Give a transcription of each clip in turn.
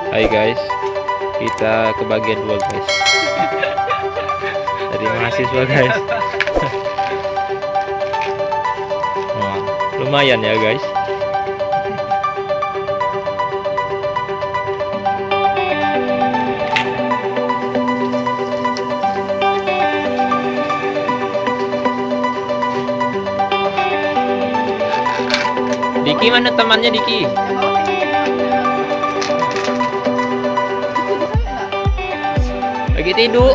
Hai guys, kita ke bagian 2 guys. Dari mahasiswa guys. Wah, lumayan ya guys. Diki mana temannya Diki? Lagi tidur.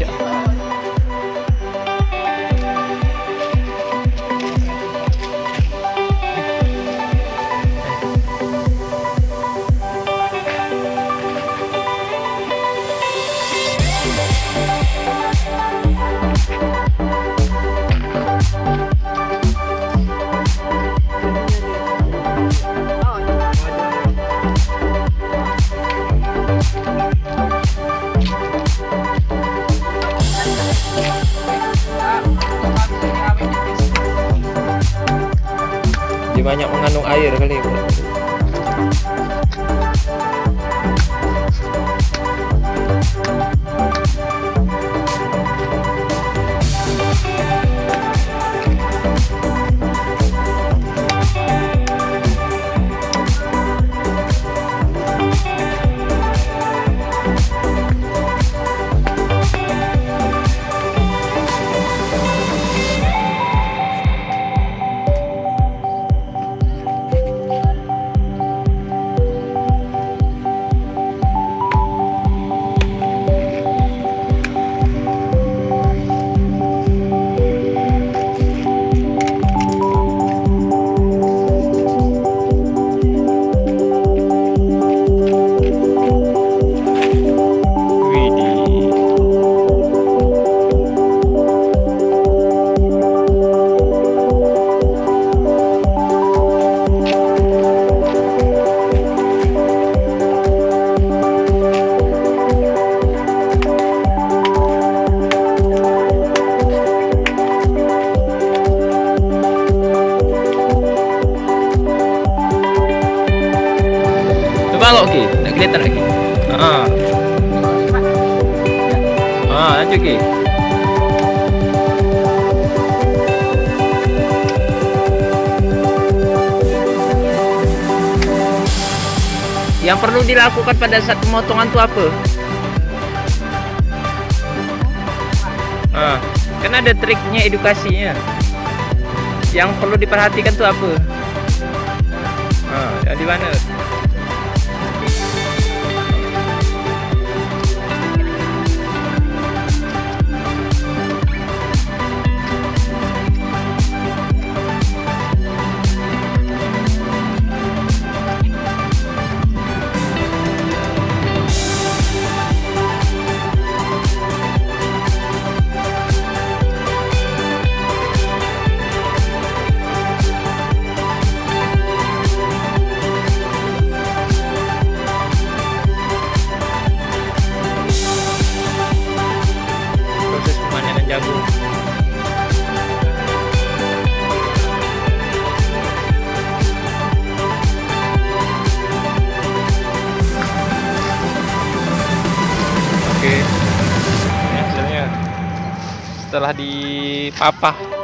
Dia banyak mengandung air kali bu. Balok Ki, nak kelihatan lagi. Lanjut Ki. Yang perlu dilakukan pada saat pemotongan itu apa? Kan ada triknya, edukasinya. Yang perlu diperhatikan itu apa? Di mana? Jagung. Oke, ini hasilnya setelah dipapah